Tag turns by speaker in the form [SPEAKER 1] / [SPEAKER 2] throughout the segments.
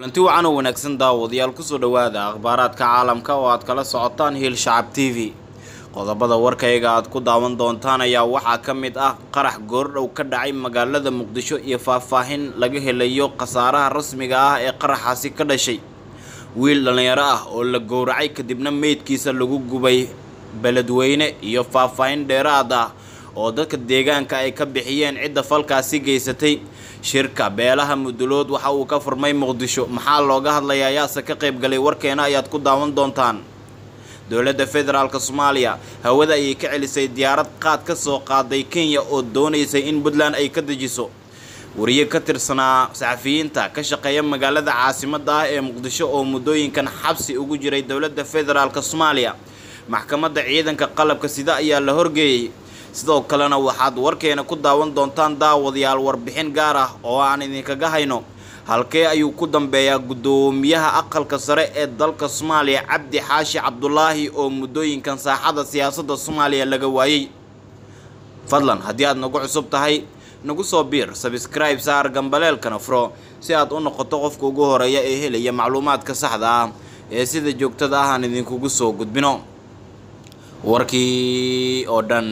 [SPEAKER 1] kulanti wacan oo wanaagsan daawadayaal ku soo dhawaada akhbaaraadka caalamka oo aad kala socotaan Hiil Shacab TV. qodobada warkayga aad ku daawan doontaan ayaa waxaa ka mid ah qarax goordhow ka dhacay magaalada Muqdisho iyo faahfaahin laga helayo khasaaraha rasmiga ah ee qaraxaasi ka dhashay. wiil dhalinyaro ah oo la gowracay kadibna meydkiisa lagu gubay beledweyne iyo faahfaahin dheeraad ah oo dadka deegaanka ay ka bixiyeen cidda falkaasi geysatay. shirka beelaha mudulood waxa uu ka furmay Muqdisho maxaa looga hadlayaa yaasa ka qayb galay warkeena ayaad ku daawan doontaan. dowladda federaalka Soomaaliya hawada ay ka celisay diyaarad qaad ka soo qaaday Kenya oo doonaysay in Puntland ay ka dejiso. wariye ka tirsanaa saxafiyiinta ka shaqeeya magaalada caasimadda ah ee Muqdisho oo muddooyinkan xabsi ugu jiray dowladda federaalka Soomaaliya maxkamadda ciidanka qalabka sida ayaa la horgeeyay. sidoo kalena waxaad warkeena ku daawan doontaan daawadayaal warbixin gaar ah oo aan idinkaga hayno halkee ayuu ku dambeeyaa gudoomiyaha aqalka sare ee dalka Soomaaliya Cabdi Xaashi Cabdullaahi oo muddooyinkan saaxada siyaasadda Soomaaliya laga waayay. fadlan haddii aad nagu cusub tahay nagu soo biir subscribe saar gambaleelkana furo si aad u noqoto qofka ugu horeeya ee helaya macluumaadka saxda ah ee sida joogtada ah aan idinkugu soo gudbino. warkii oo dhan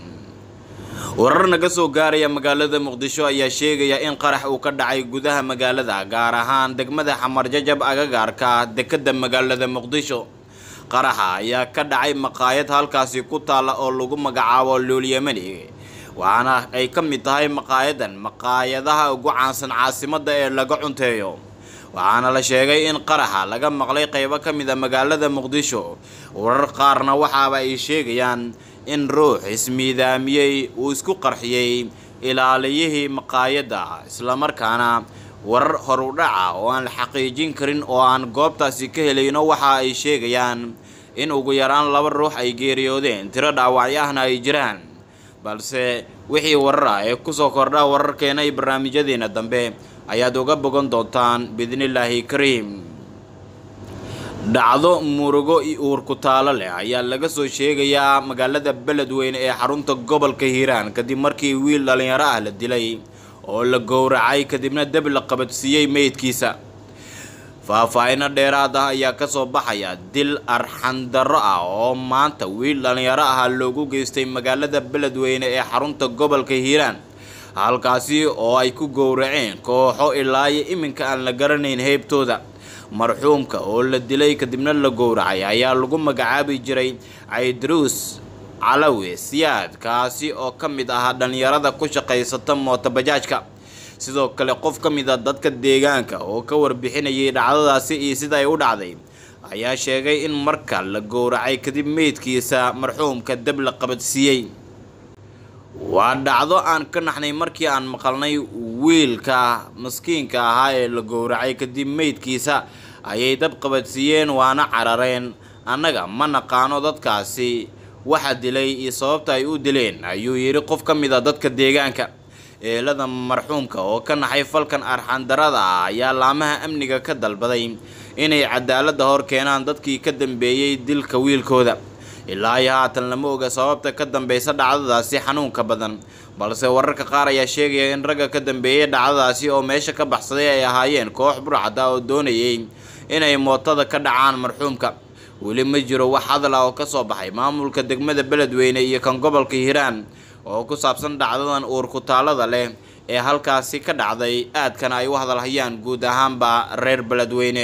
[SPEAKER 1] warar naga soo gaaraya magaalada Muqdisho ayaa sheegaya in qarax uu ka dhacay gudaha magaalada gaar ahaan degmada Xamar Jajab agagaarka dekedda magaalada Muqdisho. qaraxa ayaa ka dhacay maqaayad halkaasi ku taala oo lagu magacaabo Luul Yemeni waxaana ay ka mid tahay maqaayadaha ugu caansan caasimadda ee laga cunteeyo. waxaana la sheegay in qaraxa laga maqlay qaybo ka mid ah magaalada Muqdisho. warar qaarna waxaaba ay sheegayaan in ruux ismiidaamiyay uu isku qarxiyay ilaaliyihii maqaayadda isla markaana warar hor u dhaca oo aan la xaqiijin karin oo aan goobtaasi ka helayno waxa ay sheegayaan in ugu yaraan 2 ruux ay geeriyoodeen tiro dhaawacyaahna ay jiraan. balse wixii warar ah ee ku soo kordha wararkeena iyo barnaamijyadeena dambe ayaad uga bogan doontaan bidnillaahi kariim. dhacdo murugo iyo uur ku taalo leh ayaa laga soo sheegayaa magaalada beledweyne ee xarunta gobolka Hiiraan kadib markii wiil dhalinyaro ah la dilay oo la gowracay kadibna dab la qabadsiiyay meydkiisa. faahfaahin dheeraad ah ayaa ka soo baxaya dil arxan darro ah oo maanta wiil dhalinyaro ah loogu geystay magaalada beledweyne ee xarunta gobolka Hiiraan halkaasi oo ay ku gowraceen kooxo ilaa iminka aan la garanayn heybtooda. marxuumka oo la dilay kadibna la gowracay ayaa lagu magacaabi jiray Aydruus Calawi Siyaad kaasi oo ka mid ah dhalinyarada ku shaqeysata mooto bajaajka. sidoo kale qof ka mid ah dadka deegaanka oo ka warbixinayay dhacdadaasi iyo sida ay u dhacday ayaa sheegay in marka la gowracay kadib meydkiisa marxuumka dab la qabadsiiyay. waa dhacdo aan ka naxnay markii aan maqalnay wiilka maskiinka ahaa ee la gowracay kadib meydkiisa ayay dab qabadsiiyeen waana carareen annaga ma naqaano dadkaasi waxa dilay iyo sababta ay u dileen ayuu yiri qof ka mid ah dadka deegaanka. eelada marxuumka oo ka naxay falkan arxan darada ah ayaa laamaha amniga ka dalbaday inay cadaaladda hor keenaan dadkii ka dambeeyay dilka wiilkooda. ilaa haatan lama oga sababta ka dambeysa dhacdadaasi xanuunka badan balse wararka qaar ayaa sheegaya in ragga ka dambeeyay dhacdadaasi oo meesha ka baxsaday ay ahaayeen koox burcad ah oo doonayay inay mootada ka dhacaan marxuumka. weli ma jiro wax hadal ah oo ka soo baxay maamulka degmada beledweyne iyo kan gobolka Hiiraan oo ku saabsan dhacdadan uur ku taalada leh ee halkaasi ka dhacday aadkana ay u hadalhayaan guud ahaanba reer beledweyne.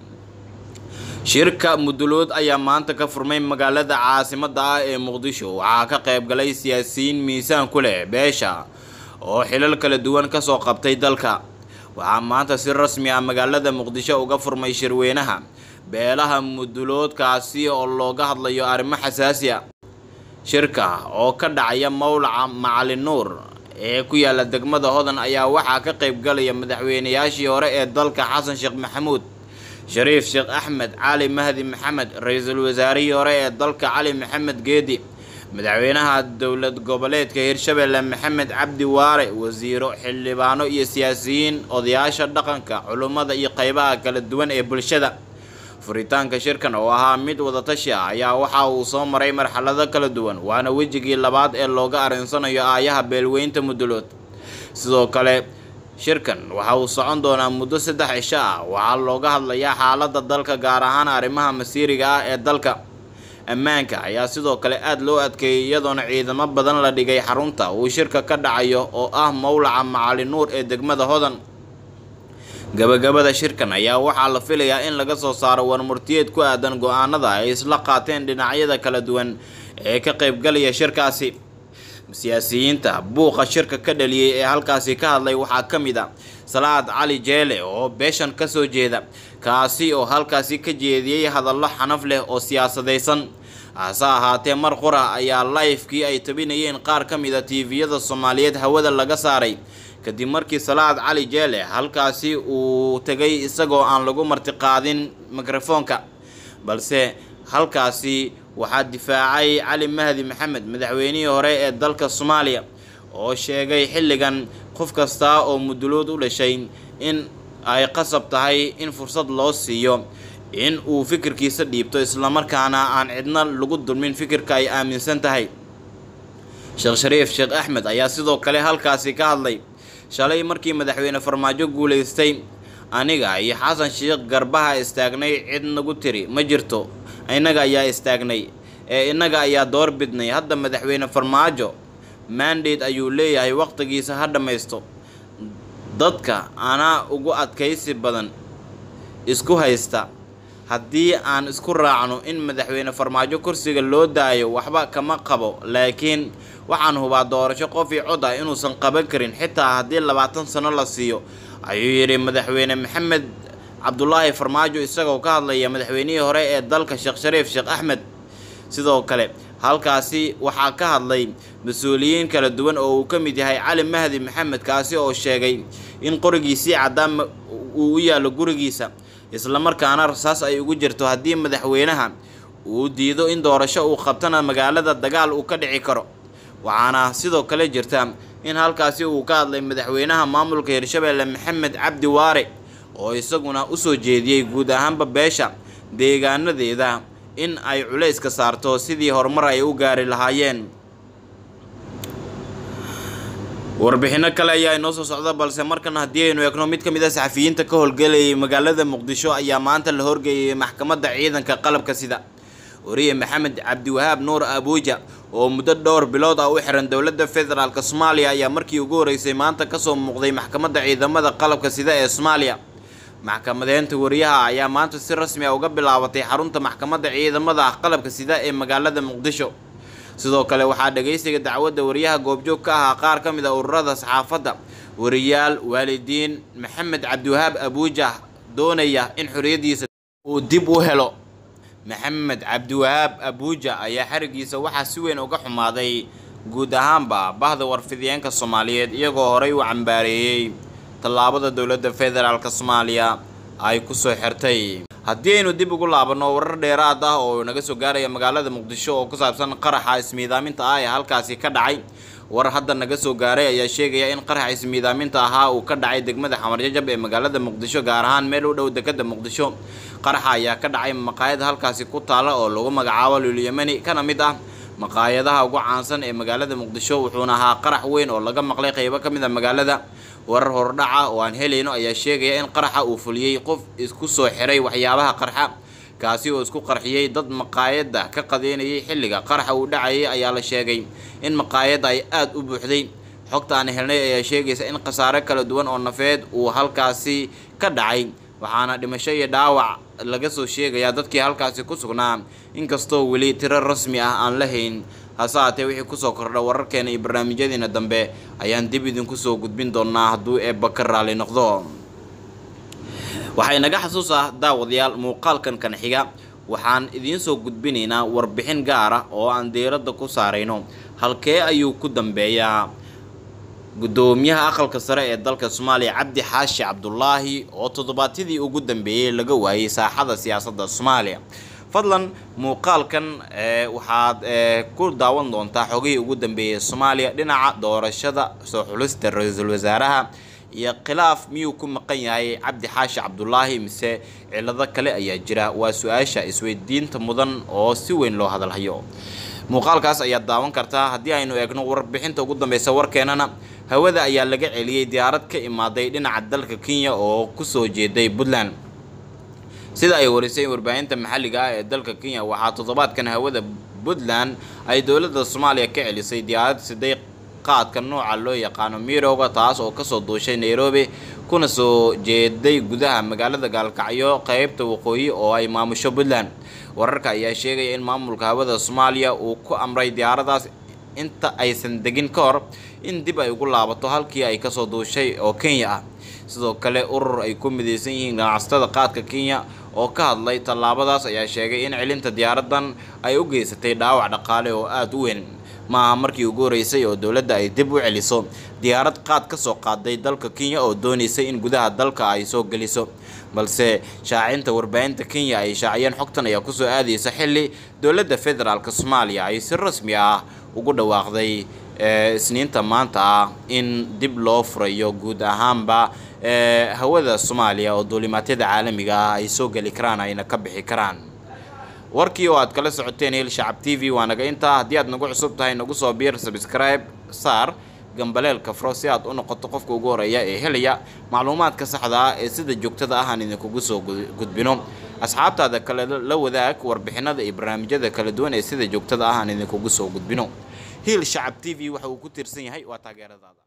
[SPEAKER 1] shirka mudulood ayaa maanta ka furmay magaalada caasimadda ah ee Muqdisho waxaa ka qayb galay siyaasiyiin miisaan ku leh beesha oo xilal kala duwan ka soo qabtay dalka. waxaa maanta si rasmi ah magaalada Muqdisho uga furmay shirweynaha beelaha mudulood kaasi oo looga hadlayo arrimo xasaasi ah. shirka oo ka dhacaya mawlaca Macalin Nuur ee ku yaala degmada Hodan ayaa waxaa ka qayb galaya madaxweynayaashii hore ee dalka Xasan Sheekh Maxamuud Shariif Sheekh Axmed Cali Mahdi Maxamed ra'iisul wasaarihii hore ee dalka Cali Maxamed Geedi madaxweynaha dowlad goboleedka Hirshabelle Maxamed Cabdi Waare wasiiro xildhibaano iyo siyaasiyiin odayaasha dhaqanka culimada iyo qaybaha kala duwan ee bulshada. furitaanka shirkan oo ahaa mid wada tashi ah ayaa waxa uu soo maray marxalado kala duwan waana wejigii labaad ee looga arinsanayo aayaha beelweynta mudulood. sidoo kale shirkan waxa uu socon doonaa muddo 3 cisho ah waxaa looga hadlayaa xaaladda dalka gaar ahaan arrimaha masiiriga ah ee dalka ammaanka ayaa sidoo kale aad loo adkeeyay iyadoona ciidamo badan la dhigay xarunta uu shirka ka dhacayo oo ah mawlaca Macalin Nuur ee degmada Hodan gabagabada shirkan ayaa waxaa la filayaa in laga soo saaro warmurtiyeed ku aadan go'aanada ay isla qaateen dhinacyada kala duwan ee ka qaybgalaya shirkaasi siyaasiyiinta buuqa shirka ka dhaliyay ee halkaasi ka hadlay waxaa ka mid ah Salaad Cali Jeele oo beeshan ka soo jeeda kaasi oo halkaasi ka jeediyay hadallo xanaf leh oo siyaasadeysan hase ahaatee mar qura ayaa live-kii ay tabinayeen qaar ka mid ah TV-yada Soomaaliyeed hawada laga saaray kadib markii Salaad Cali Jeele halkaasi uu tagay isagoo aan lagu martiqaadin mikrofoonka balse halkaasi waxaa difaacay Cali Mahdi Maxamed madaxweynihii hore ee dalka Soomaaliya oo sheegay xilligan qof kasta oo mudulood u dhashay in ay qasab tahay in fursad loo siiyo in uu fikirkiisa dhiibto isla markaana aan cidna lagu dulmin fikirka ay aaminsan tahay Sheekh Shariif Sheekh Axmed ayaa sidoo kale halkaasi ka hadlay shalay markii madaxweyne Farmaajo guuleystay aniga iyo Xasan Sheekh garbaha istaagnay cid nagu tiri ma jirto inaga ayaa istaagnay inaga ayaa door bidnay hadda madaxweyne Farmaajo mandate ayuu leeyahay waqtigiisa ha dhamaysto dadka ana ugu adkaysi badan isku haysta haddii aan isku raacno in madaxweyne Farmaajo kursiga loo daayo waxba kama qabo laakiin waxaan hubaa doorasho qof iyo cod ah inuusan qaban karin xitaa haddii 20 sano la siiyo ayuu yiri madaxweyne Maxamed Cabdullaahi Farmaajo isagoo ka hadlaya madaxweynihii hore ee dalka Sheekh Shariif Sheekh Axmed sidoo kale halkaasi waxaa ka hadlay mas'uuliyiin kala duwan oo uu ka mid yahay Cali Mahdi Maxamed kaasi oo sheegay in qorigiisii cadaan uu u yaalo gurigiisa isla markaana rasaas ay ugu jirto haddii madaxweynaha uu diido in doorasho uu qabtana magaalada dagaal uu ka dhici karo waxaana sidoo kale jirta in halkaasi uu ka hadlay madaxweynaha maamulka Hirshabeelle Maxamed Cabdi Waare oo isaguna u soo jeediyay guud ahaanba beesha deegaanadeeda in ay culays ka saarto sidii horumar ay u gaari lahaayeen warbixino kale ayaa inoo soo socda balse markan haddii aynu eegno mid ka mid ah saxafiyiinta ka howlgalayay magaalada Muqdisho ayaa maanta la horgeeyay maxkamadda ciidanka qalabka sida wariye Maxamed Cabdi Wahaab Nuur Abuuja oo muddo dhowr bilood ah u xiran dowladda federaalka Soomaaliya ayaa markii ugu horeysay maanta ka soo muuqday maxkamadda ciidamada qalabka sida ee Soomaaliya maxkamadeenta wariyaha ayaa maanta si rasmi ah uga bilaabatay xarunta maxkamadda ciidamada qalabka sida ee magaalada Muqdisho sidoo kale waxaa dhageysiga dacwadda wariyaha goobjoog ka ah qaar ka mid ah ururada saxaafadda wariyaal waalidiin Maxamed Cabdi Wahaab Abuuja doonaya in xorriyadiisa uu dib u helo Maxamed Cabdi Wahaab Abuuja ayaa xarigiisa waxaa si weyn uga xumaaday guud ahaanba bahda warfidiyeenka Soomaaliyeed iyagoo horay u cambaareeyay tallaabada dowladda federaalka Soomaaliya ay ku soo xirtay haddii aynu dib ugu laabano warar dheeraad ah oo naga soo gaaraya magaalada Muqdisho oo ku saabsan qaraxa ismiidaaminta ah ee halkaasi ka dhacay war hadda naga soo gaaray ayaa sheegaya in qaraxa ismiidaaminta ahaa uu ka dhacay degmada Xamar Jajab ee magaalada Muqdisho gaar ahaan meel u dhow dekedda Muqdisho qaraxa ayaa ka dhacay maqaayad halkaasi ku taala oo lagu magacaabo Lul Yemeni kana mid ah maqaayadaha ugu caansan ee magaalada Muqdisho wuxuuna ahaa qarax weyn oo laga maqlay qaybo ka mid ah magaalada warar hordhaca oo aan helayno ayaa sheegaya in qaraxa uu fuliyay qof isku soo xiray waxyaabaha qarxa kaasi oo isku qarxiyay dad maqaayada ka qadeynayay xilliga qaraxa uu dhacayay ayaa la sheegay in maqaayada ay aad u buuxday xogta aan helnay ayaa sheegaysa in qasaare kala duwan oo nafeed uu halkaasi ka dhacay waxaana dhimasho iyo dhaawac laga soo sheegaya dadkii halkaasi ku sugnaa inkastoo weli tiro rasmi ah aan la hayn hase haatee wixii ku soo kordha wararkeena iyo barnaamijyadeena dambe ayaan dib idinku soo gudbin doonaa hadduu eebba ka raali noqdo waxay naga xasuusaa daawadayaal muuqaalkan kan xiga waxaan idiin soo gudbinaynaa warbixin gaar ah oo aan diiradda ku saarayno halkee ayuu ku dambeeyaa gudoomiyaha aqalka sare ee dalka Soomaaliya Cabdi Xaashi Cabdullaahi oo toddobaadkii ugu dambeeyay laga waayay saaxada siyaasadda Soomaaliya fadlan muuqaalkan waxaad ku daawan doontaa xogihii ugu dambeeyay Soomaaliya dhinaca doorashada soo xulista ra'iisul wasaaraha iyo khilaaf miyuu ku maqan yahay Cabdi Xaashi Cabdullaahi mise cilado kale ayaa jira waa su'aasha isweydiinta mudan oo si weyn loo hadalhayo muuqaalkaas ayaa daawan kartaa. haddii aynu eegno warbixinta ugu dambeysa warkeenana, hawada ayaa laga celiyay diyaarad ka imaaday dhinaca dalka Kenya oo ku soo jeeday Puntland. sida ay warisay warbaahinta maxalliga ah ee dalka Kenya, waxaa toddobaadkan hawada Puntland ay dowladda Soomaaliya ka celisay diyaarad siday qaadka nooca loo yaqaano Mirooga, taas oo kasoo duushay Nairobi kuna soo jeeday gudaha magaalada Gaalkacyo qaybta waqooyi oo ay maamusho Puntland. wararka ayaa sheegaya in maamulka hawada Soomaaliya uu ku amray diyaaradaas inta aysan degin ka hor in dib ay ugu laabato halkii ay kasoo duushay oo Kenya ah. sidoo kale urur ay ku mideysan yihiin ganacsatada qaadka Kenya oo ka hadlay tallaabadaas ayaa sheegay in celinta diyaaradan ay u geysatay dhaawac dhaqaale oo aad u weyn. maaha markii ugu horeysay oo dowladda ay dib u celiso diyaarad qaad ka soo qaaday dalka Kenya oo doonaysay in gudaha dalka ay soo geliso, balse shaacinta warbaahinta Kenya ay shaaciyeen xogtan ayaa kusoo aadaysa xilli dowladda federaalka Soomaaliya ay si rasmi ah ugu dhawaaqday isniinta maanta ah in dib loo furayo guud ahaanba hawada Soomaaliya oo duulimaadyada caalamiga ah ay soo gali karaan ayna ka bixi karaan. warkii oo aad kala socoteen Hiil Shacab TV waa naga intaa. haddii aad nagu cusub tahay nagu soo biir, subscribe saar, gambaleelka furo si aad u noqoto qofka ugu horeeya ee helaya macluumaadka saxda ah ee sida joogtada ah aan idinkugu soo gudbino. asxaabtaada kale la wadaag warbixinada iyo barnaamijyada kala duwan ee sida joogtada ah aan idinkugu soo gudbino. Hiil Shacab TV waxa uu ku tirsan yahay waa taageeradaada.